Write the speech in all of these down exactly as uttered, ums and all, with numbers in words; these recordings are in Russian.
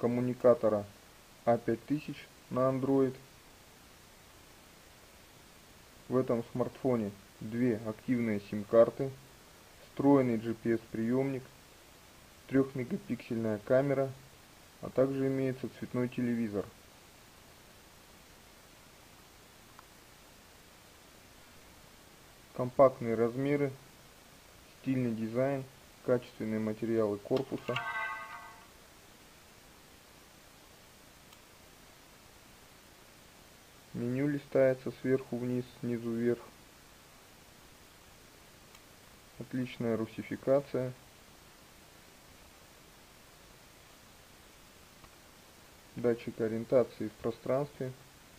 коммуникатора а пять тысяч на Android. В этом смартфоне две активные сим-карты, встроенный джи пи эс-приемник, трехмегапиксельная камера, а также имеется цветной телевизор. Компактные размеры, стильный дизайн, качественные материалы корпуса. Меню листается сверху вниз, снизу вверх. Отличная русификация. Датчик ориентации в пространстве.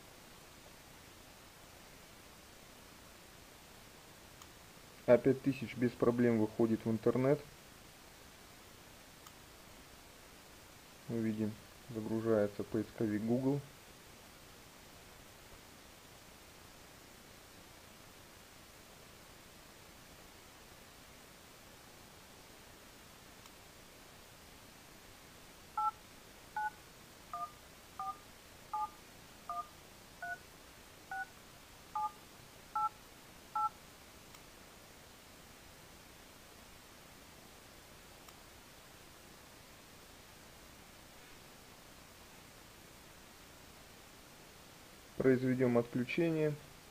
а пять тысяч без проблем выходит в интернет. Мы видим, загружается поисковик Google. Произведем отключение.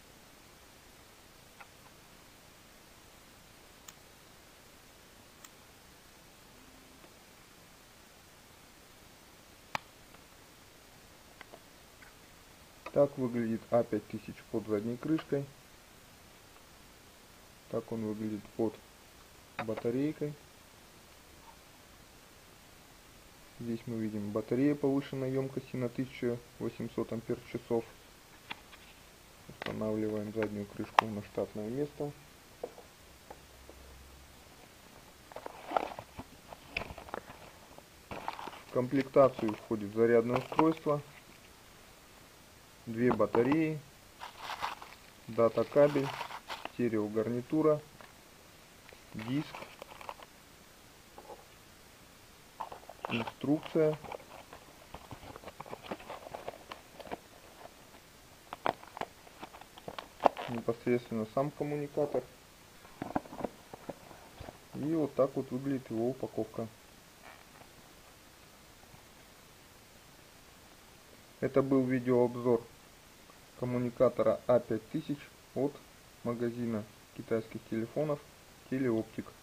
Так выглядит а пять тысяч под задней крышкой. Так он выглядит под батарейкой. Здесь мы видим батарея повышенной емкости на тысячу восемьсот ампер-часов. Устанавливаем заднюю крышку на штатное место. В комплектацию входит зарядное устройство, две батареи, дата-кабель, стереогарнитура, диск, инструкция, непосредственно сам коммуникатор. И вот так вот выглядит его упаковка. Это был видеообзор коммуникатора а пять тысяч от магазина китайских телефонов Телеоптик.